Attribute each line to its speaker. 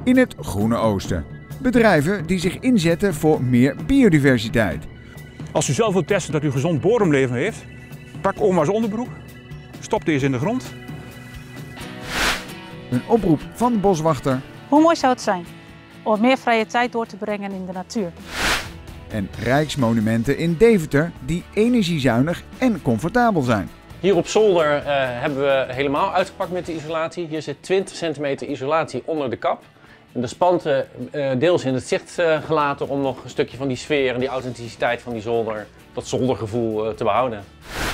Speaker 1: in het Groene Oosten. Bedrijven die zich inzetten voor meer biodiversiteit.
Speaker 2: Als u zelf wilt testen dat u gezond bodemleven heeft, pak oma's onderbroek, stop deze in de grond.
Speaker 1: Een oproep van de boswachter.
Speaker 3: Hoe mooi zou het zijn om meer vrije tijd door te brengen in de natuur?
Speaker 1: En rijksmonumenten in Deventer die energiezuinig en comfortabel zijn.
Speaker 4: Hier op zolder hebben we helemaal uitgepakt met de isolatie. Hier zit 20 centimeter isolatie onder de kap. En de spanten deels in het zicht gelaten om nog een stukje van die sfeer en die authenticiteit van die zolder, dat zoldergevoel te behouden.